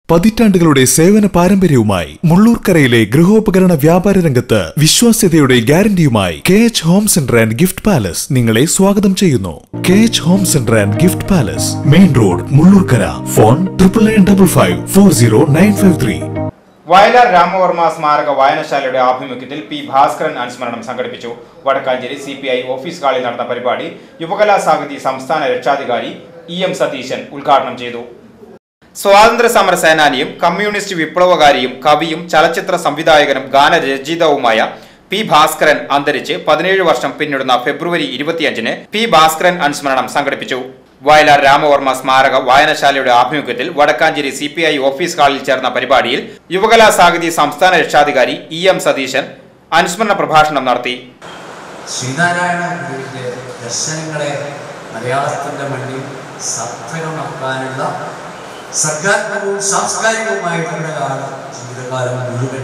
പതിറ്റാണ്ടുകളുടെ സേവന പാരമ്പര്യവുമായി മുള്ളൂർക്കരയിലെ ഗൃഹോപകരണ വ്യാപാര രംഗത്ത് വിശ്വാസ്യതയുടെ ഗ്യാരണ്ടിയുമായി KH home centre and gift palace നിങ്ങളെ സ്വാഗതം ചെയ്യുന്നു. KH home centre and gift palace, main road, Mullurkara. Phone 9955540953. Vayalar Ramavarma സ്മാരക വായനശാലയുടെ ആഭിമുഖ്യത്തിൽ പി ഭാസ്കരൻ അനുസ്മരണം സംഘടിപ്പിച്ചു. വടക്കാഞ്ചേരി CPI ഓഫീസ് ഹാളിൽ നടന്ന പരിപാടി യുവകലാസാഹിതി സംസ്ഥാന രക്ഷാധികാരി EM സതീശൻ ഉദ്ഘാടനം ചെയ്തു. സ്വാതന്ത്ര്യ സമര സേനാനിയും കമ്മ്യൂണിസ്റ്റ് വിപ്ലവകാരിയും കവിയും ചലച്ചിത്ര സംവിധായകനും ഗാനരചയിതാവുമായ പി ഭാസ്കരൻ അന്തരിച്ച് 17 വർഷം പിന്നിടുന്ന ഫെബ്രുവരി 25-ന് പി ഭാസ്കരൻ അനുസ്മരണം സംഘടിപ്പിച്ചു. വയലാർ രാമവർമ്മ സ്മാരക വായനശാലയുടെ ആഭിമുഖ്യത്തിൽ വടക്കാഞ്ചേരി CPI ഓഫീസ് ഹാളിൽ ചേർന്ന പരിപാടിയിൽ യുവകലാസാഹിതി സംസ്ഥാന രക്ഷാധികാരി EM സതീശൻ അനുസ്മരണ പ്രഭാഷണം നടത്തി. ശ്രീനാരായണ ഗുരുവിന്റെ ദർശനങ്ങളെ മലയാളത്തിന്റെ മണ്ണിൽ സാർത്ഥകമാക്കാനുള്ള സർഗാത്മകവും സാംസ്കാരികവുമായിട്ടുള്ള ജീവിതകാലം മുഴുവൻ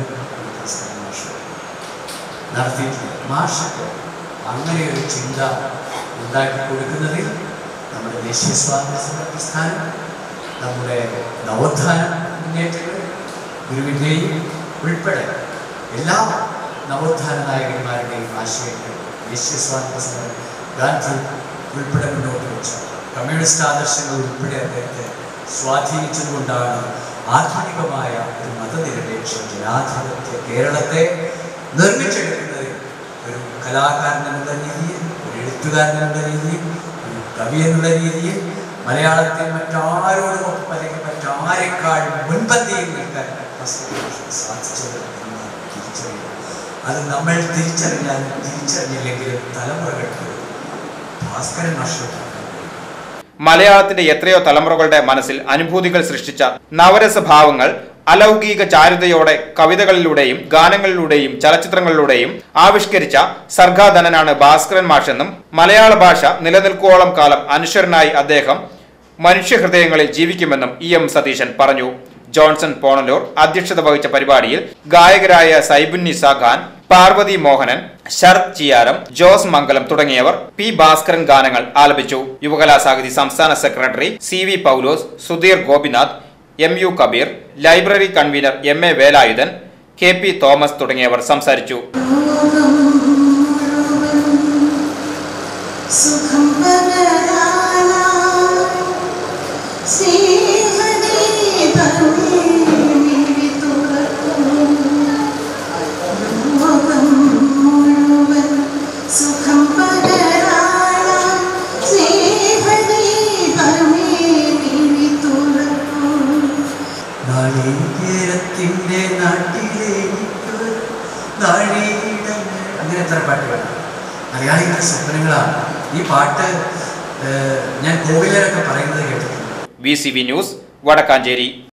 നടത്തിയിട്ടില്ല. മാഷക്ക് അങ്ങനെ ഒരു ചിന്ത ഉണ്ടാക്കി കൊടുക്കുന്നതിൽ നമ്മുടെ ദേശീയ സ്വാതന്ത്ര്യ സമര പ്രസ്ഥാനം, നമ്മുടെ നവോത്ഥാന മുന്നേറ്റങ്ങൾ, ഗുരുവിൻ്റെയും ഉൾപ്പെടെ എല്ലാ നവോത്ഥാന നായകന്മാരുടെയും ആശയങ്ങൾ ദേശീയ സ്വാതന്ത്ര്യ സമരം, ഗാന്ധി ഉൾപ്പെടെ മുന്നോട്ട് വെച്ചു. കമ്മ്യൂണിസ്റ്റ് ആദർശങ്ങൾ ഉൾപ്പെടെ അദ്ദേഹത്തെ സ്വാധീനിച്ചതുകൊണ്ടാണ് ആധുനികമായ ഒരു മതനിരപേക്ഷ ജനാധിപത്യ കേരളത്തെ നിർമ്മിച്ചെടുക്കുന്നതിൽ ഒരു കലാകാരൻ എന്നുള്ള രീതിയിൽ, ഒരു എഴുത്തുകാരൻ എന്നുള്ള രീതിയിൽ, ഒരു കവി എന്നുള്ള രീതിയിൽ മലയാളത്തിൽ മറ്റാരോടും അല്ലെങ്കിൽ മറ്റാരെക്കാൾ മുൻപന്തിയിൽ നിൽക്കാൻ സാധിച്ചത് എന്ന് തിരിച്ചറിയുക. അത് നമ്മൾ തിരിച്ചറിഞ്ഞാലും തിരിച്ചറിഞ്ഞില്ലെങ്കിലും തലമുറകൾക്ക് ഭാസ്കരൻ മാഷ് മലയാളത്തിന്റെ എത്രയോ തലമുറകളുടെ മനസ്സിൽ അനുഭൂതികൾ സൃഷ്ടിച്ച നവരസഭാവങ്ങൾ അലൗകിക ചാരുതയോടെ കവിതകളിലൂടെയും ഗാനങ്ങളിലൂടെയും ചലച്ചിത്രങ്ങളിലൂടെയും ആവിഷ്കരിച്ച സർഗാധനനാണ് ഭാസ്കരൻ മാഷെന്നും മലയാള ഭാഷ നിലനിൽക്കുവോളം കാലം അനശ്വരനായി അദ്ദേഹം മനുഷ്യഹൃദയങ്ങളിൽ ജീവിക്കുമെന്നും EM സതീശൻ പറഞ്ഞു. ജോൺസൺ പോണലൂർ അധ്യക്ഷത വഹിച്ച പരിപാടിയിൽ ഗായകരായ സൈബുന്നിസ ഖാൻ, പാർവതി മോഹനൻ, ശരത് ചിയാരം, ജോസ് മംഗലം തുടങ്ങിയവർ പി ഭാസ്കരൻ ഗാനങ്ങൾ ആലപിച്ചു. യുവകലാസാഹിതി സംസ്ഥാന secretary CV Paulose, Sudheer Gopinath, MU Kabeer, library convener MA Velayudhan, KP Thomas തുടങ്ങിയവർ സംസാരിച്ചു. അങ്ങനെ എത്ര പാട്ടുകൾ മലയാളികളുടെ സ്വപ്നങ്ങളാണ്. ഈ പാട്ട് ഞാൻ കോവിലരൊക്കെ പറയുന്നത് കേട്ടിട്ടുണ്ട്. VCV news, Vadakkanchery.